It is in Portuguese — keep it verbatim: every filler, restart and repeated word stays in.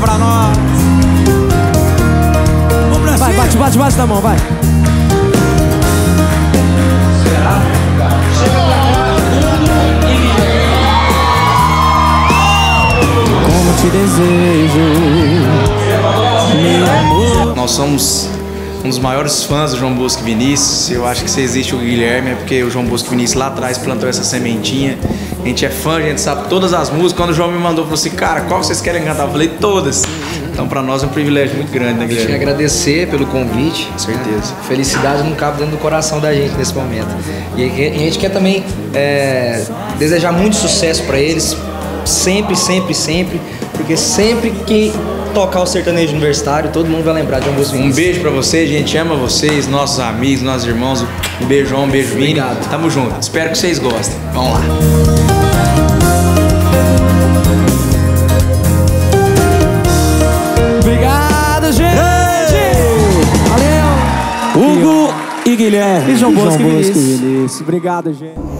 pra nós. Vamos pra cima. Vai, bate, bate, bate da mão, vai. Como te desejo, meu amor. Nós somos um dos maiores fãs do João Bosco e Vinícius. Eu acho que se existe o Guilherme é porque o João Bosco e Vinícius lá atrás plantou essa sementinha. A gente é fã, a gente sabe todas as músicas. Quando o João me mandou, falou assim, cara, qual vocês querem cantar? Eu falei, todas. Então pra nós é um privilégio muito grande, né, Guilherme? Queria agradecer pelo convite. Com certeza. Felicidade não cabe dentro do coração da gente nesse momento. E a gente quer também é, desejar muito sucesso pra eles, sempre, sempre, sempre, porque sempre que tocar o sertanejo universitário, todo mundo vai lembrar de João Bosco e Um Vinícius. beijo pra vocês, a gente ama vocês, nossos amigos, nossos irmãos. Um beijo, João, um beijo, Vini. Obrigado. Tamo junto. Espero que vocês gostem. Vamos lá. Obrigado, gente! Valeu! Hugo e Guilherme. E João E Bosco e Bosco Vinícius. Obrigado, gente.